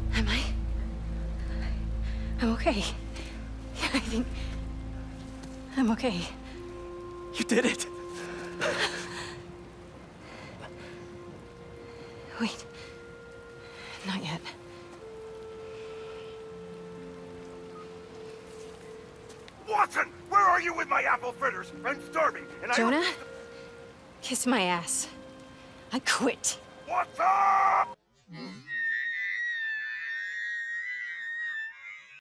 Am I? I'm okay. Yeah, I think... I'm okay. You did it! Wait. Not yet. Watson! Where are you with my apple fritters? I'm starving, and Jonah? Kiss my ass. I quit. Watson!